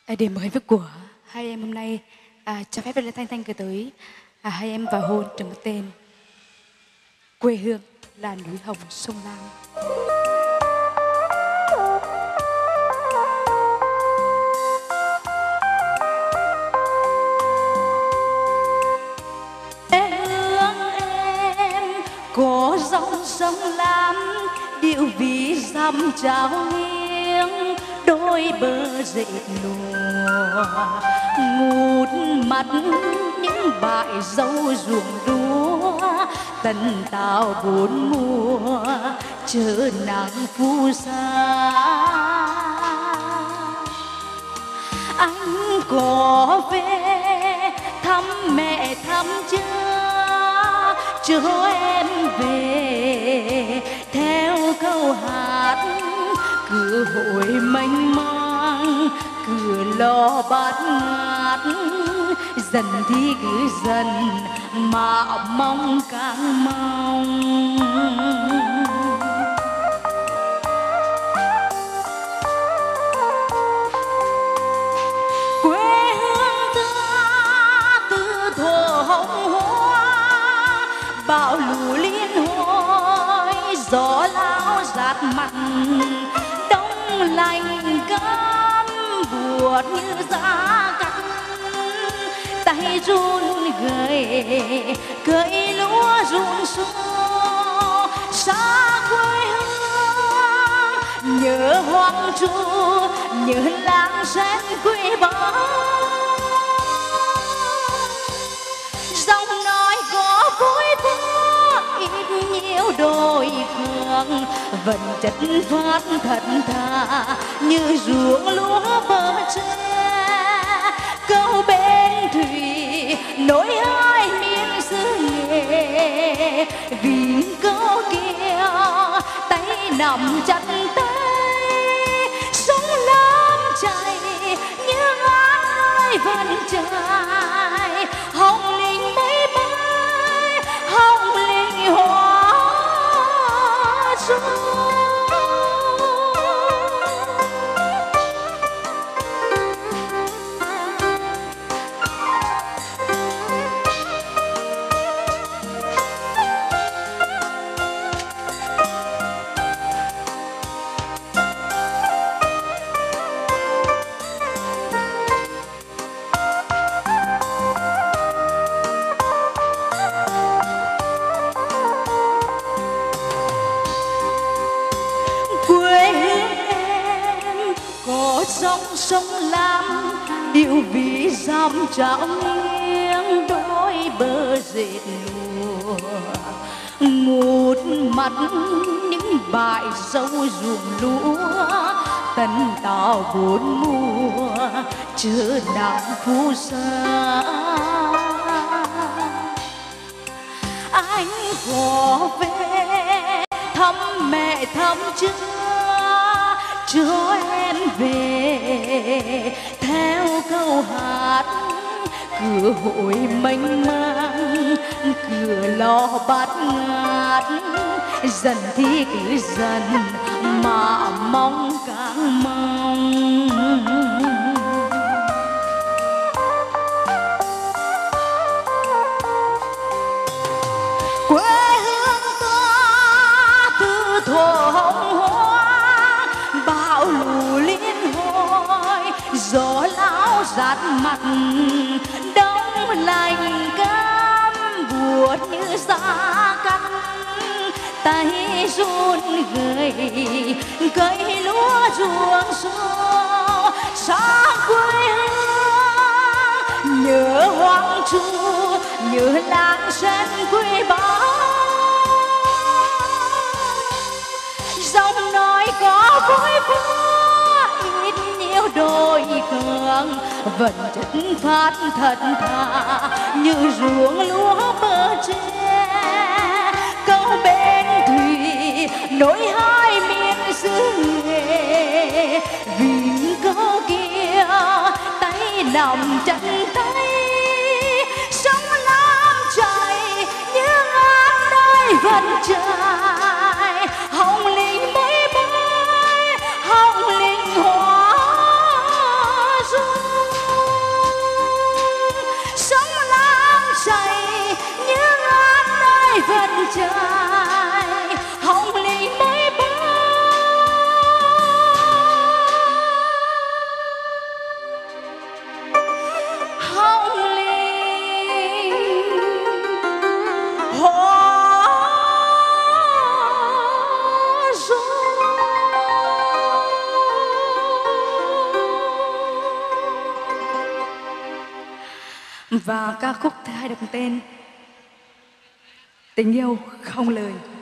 Điểm mới với của hai em hôm nay cho phép Lê Thanh Thanh gửi tới hai em vào hôn trong một tên quê hương là núi Hồng sông Lam. Có dòng sông Lam điệu ví dặm trao nghiêng đôi bờ dệt lụa ngút mắt những bãi dâu ruộng lúa tần tảo bốn mùa chờ nắng phù sa. Anh có về thăm mẹ thăm cha cho em về theo câu hát cửa hội mênh mang cửa lo bát ngát dần thì cứ dần mà mong càng mong. Quê hương ta từ thuở hồng hoa bão lũ liên hồi gió lao rát mặt đông lạnh cam buốt như giá cắt tay run gầy cởi lúa ruộng xô xa quê hương nhớ hoang tru nhớ làng sen quê bóng. Dòng nói có vui thơ ít nhiều đôi khương vẫn chất phát thật thà như ruộng lúa bờ tre câu bên thủy nối hai miền xứ nghệ vì câu kia tay nằm chặt tay sông Lam chảy như ngàn nơi vẫn chảy hồng linh mấy bay hồng linh hóa xuân. Dòng sông Lam điệu ví dặm trao nghiêng đôi bờ dệt lụa ngút mắt những bãi dâu ruộng lúa tần tảo bốn mùa chờ nắng phù sa. Anh có về thăm mẹ thăm cha cho em về theo câu hát cửa hội mênh mang cửa lo bát ngát dần thì cứ dần mà mong càng mong. Quê hương ta từ thuở hồng hoa bão lũ liên hồi gió lao rát mặt đông lạnh cam buốt như giá cắt tay run gầy cởi lúa ruộng xô xa quê hương nhớ hoang tru nhớ làng sen quê bóng. Dòng nói có vui phá ít nhiều đôi khương vẫn chất phát thật thà như ruộng lúa bờ tre câu bên thủy nối hai miền xứ nghệ vì câu kia tay nằm chặt tay sông Lam chảy như ngàn nơi vẫn chảy hồng linh mấy bay hồng linh hóa xuân. trai hồng ly mới ba hồng ly hoa và ca khúc thứ hai được tên Tình yêu không lời.